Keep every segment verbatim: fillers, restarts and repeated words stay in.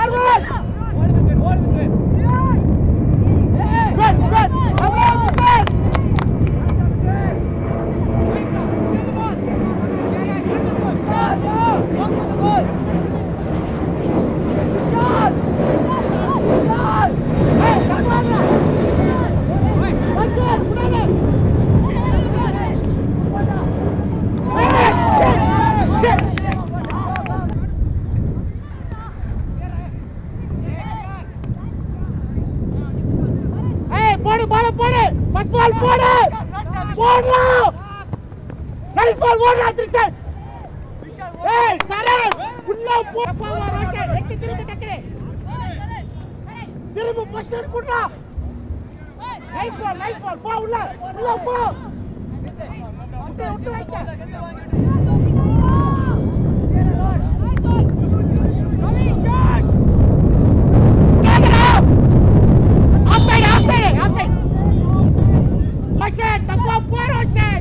Forward. Good, good. Come on, good. Shot. Go for the ball. Shot. Shot. Hey, come on. What's it? Put it in. Hey, shit. Shit. போடு பால் போடு first ball போடு போடுடா nice ball ஓடுடா திரிஷன் ஏய் சரத் உள்ள போ பாவா ரோஷன் எட்டி திரும்பி டக்கரே திரும்பி பொசிஷன் குடுடா நைஸ் பால் நைஸ் பால் போ உள்ள உள்ள போ விட்டு விட்டு வைக்க Ravi shot outside outside outside Roshan tafwa po Roshan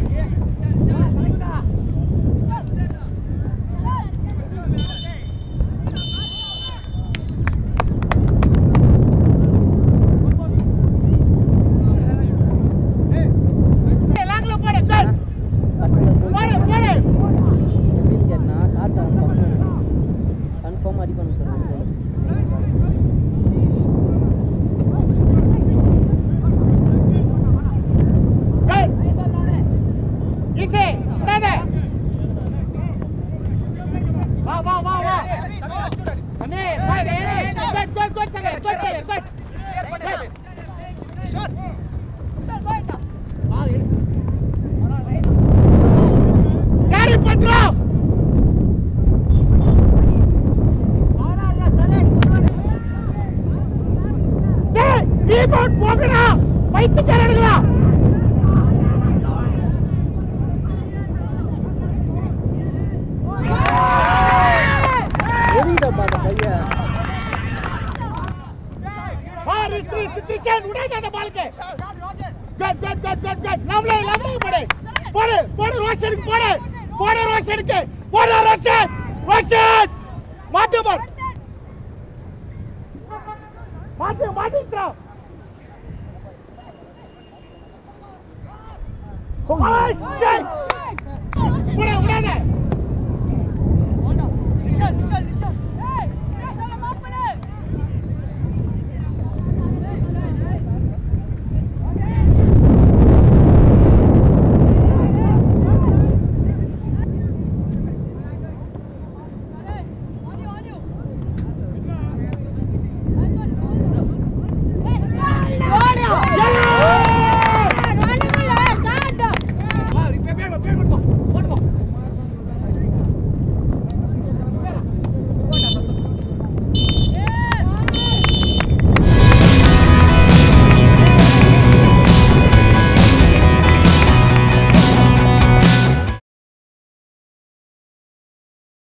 hey laglo pode good pode pode எப்படின்னு கேட்டா டாட்டா கன்ஃபார்ம் அடி பண்ண சொல்றாங்க Easy, brother. Wow, wow, wow, wow. Come here, good, good, good, good, Sagar, good, Sagar, good. Good. Shot. Shot, good. Wow, carry Pandra. Hey, rebound, போகடா. பைத்தியக்காரங்களா. Trishan, उड़ा जा बाल के. Good, good, good, good, good. Lovely, lovely, पड़े. पड़े, पड़े रोशन के पड़े. पड़े रोशन के. पड़े रोशन. रोशन. माथे पर. माथे, माथे इतना. Oh shit.